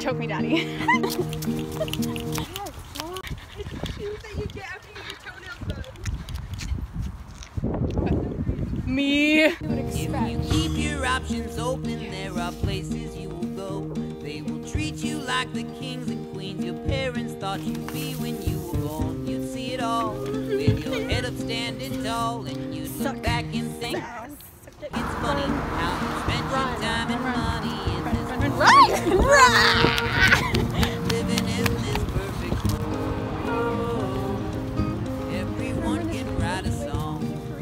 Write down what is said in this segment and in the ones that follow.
choke me, Daddy. Me. If you keep your options open, there are places you will go. They will treat you like the kings and queens your parents thought you'd be when you were born. You'd see it all with your head up standing tall, and you'd look back and think, it's funny how you spent your time and money in this world. Living in this perfect world. Everyone can write a song.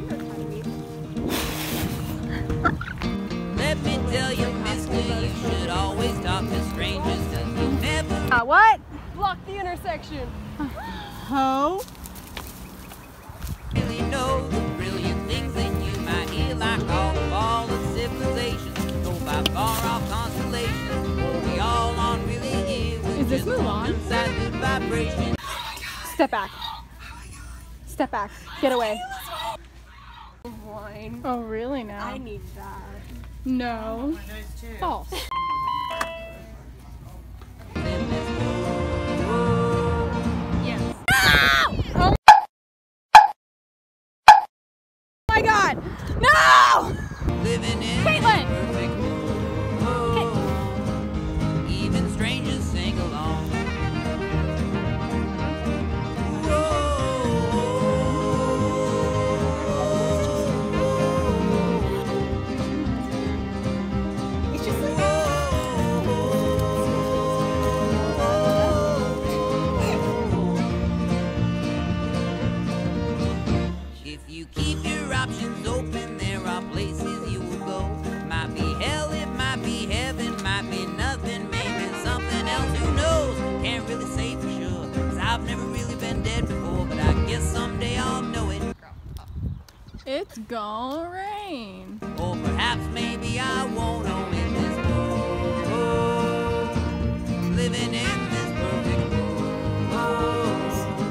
Let me tell you, mister, you should always talk to strangers, 'cause you never What? Block the intersection. Ho? really know the brilliant things that you might hear, like all the fall of civilization, go by far-off constellations, or we all aren't really here. Is this Mulan? Inside the vibration. Step back. Step back. Get away. Wine. Oh, really now? I need that. No. False. Yes. Oh my God! No! Living in Katelyn! this perfect world. Even strangers sing along. If you keep your options open, there are places you will go. Might be hell, it might be heaven, might be nothing, maybe something else, who knows? Can't really say for sure, 'cause I've never really been dead before, but I guess someday I'll know it. It's gonna rain. Or perhaps maybe I won't know in this world. Living in this perfect world.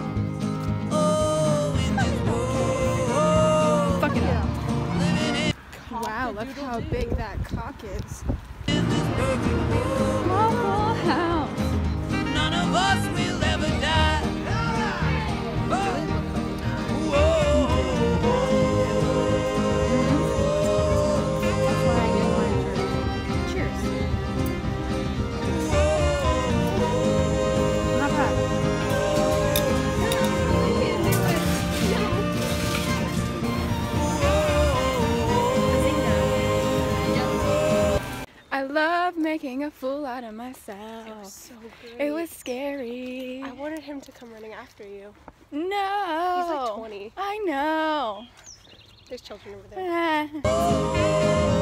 Oh, in this world. Fuck it up. Living in Wow, look how big that cock is. this perfect world. Small house. None of us will ever die. Oh. That's why I get mine. Cheers. Not bad. I love making a fool out of myself. It was so great. It was scary. I wanted him to come running after you. No. He's like 20. I know. There's children over there. Ah.